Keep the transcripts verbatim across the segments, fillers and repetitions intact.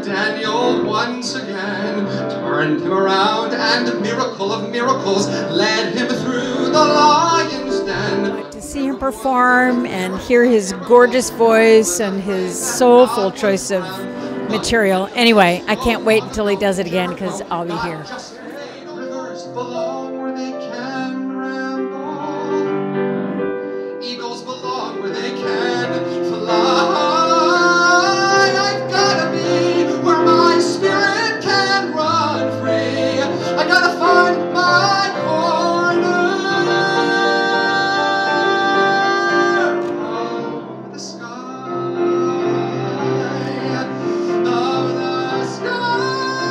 Daniel once again turned him around, and a miracle of miracles led him through the lion's den. To see him perform and hear his gorgeous voice and his soulful choice of material. Anyway, I can't wait until he does it again because I'll be here. Rivers belong where they can ramble. Eagles belong where they can fly. I've gotta be where my spirit can run free. I gotta find my corner of the sky, of the sky.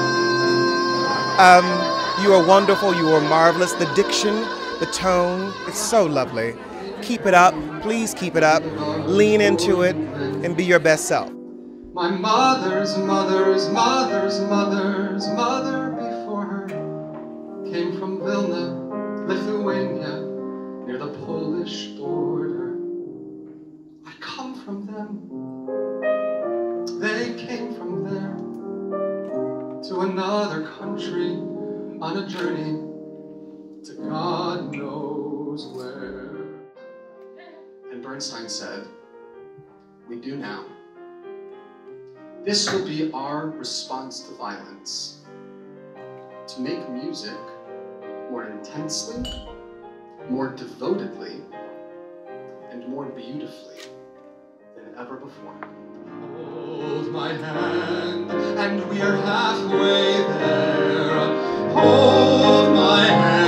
Um, you are wonderful, you are marvelous. The diction, the tone, it's so lovely. Keep it up, please keep it up. Lean into it and be your best self. My mother's mother's mother's mother's mother before her came from Vilna, Lithuania, near the Polish border. I come from them. They came from there to another country on a journey to God knows where. And Bernstein said, "We do now. This will be our response to violence, to make music more intensely, more devotedly, and more beautifully than ever before." Hold my hand, and we are halfway there. Hold my hand.